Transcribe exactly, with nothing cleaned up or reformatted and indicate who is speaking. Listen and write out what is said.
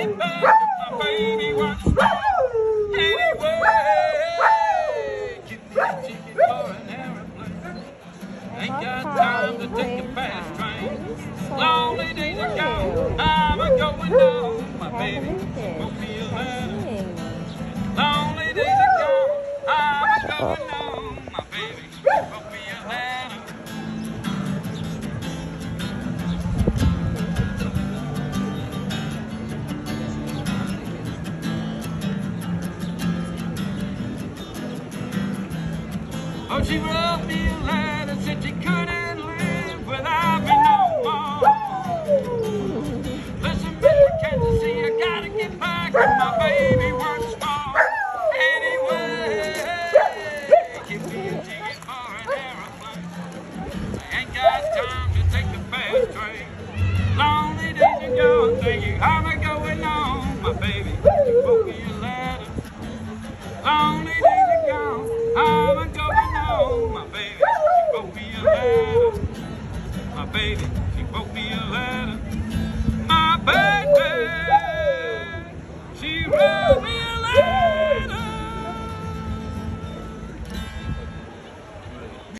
Speaker 1: get back to my baby once more. Anyway, give me a ticket for an aeroplane. Ain't got time to take a fast train. Lonely days are gone, I'm a going home. My baby wrote me a letter. Lonely days are gone, I'm a going home. My baby wrote me a letter. Oh, she wrote me a letter, said she couldn't live without me no more. Listen, Mister Kansas City, I gotta get back with my baby once more. Anyway, give me a ticket for an aeroplane. I ain't got time to take the fast train. Lonely days are gone, thank you, I'm a going home. My baby wrote me a letter. Lonely days are gone, I'm a going home. My baby, she wrote me a letter. My baby, she wrote me a letter.